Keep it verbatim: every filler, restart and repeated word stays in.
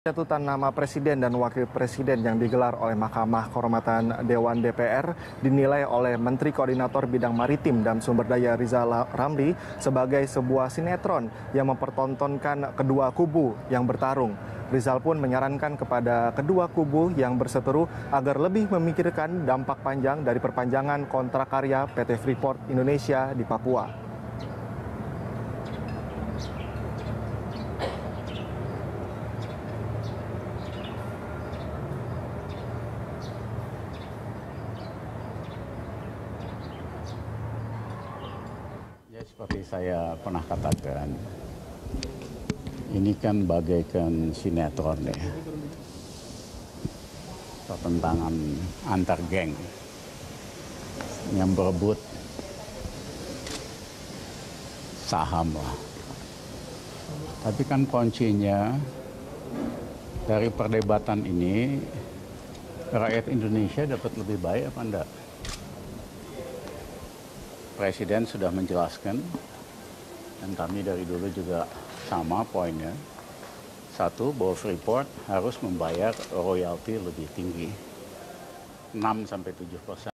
Penjatuhan nama Presiden dan Wakil Presiden yang digelar oleh Mahkamah Kehormatan Dewan D P R dinilai oleh Menteri Koordinator Bidang Maritim dan Sumber Daya Rizal Ramli sebagai sebuah sinetron yang mempertontonkan kedua kubu yang bertarung. Rizal pun menyarankan kepada kedua kubu yang berseteru agar lebih memikirkan dampak panjang dari perpanjangan kontrak karya P T Freeport Indonesia di Papua. Ya, seperti saya pernah katakan, ini kan bagaikan sinetron ya, pertentangan antar geng yang berebut saham lah. Tapi kan kuncinya dari perdebatan ini, rakyat Indonesia dapat lebih baik apa enggak? Presiden sudah menjelaskan, dan kami dari dulu juga sama poinnya. Satu, bahwa Freeport harus membayar royalti lebih tinggi, enam sampai tujuh persen.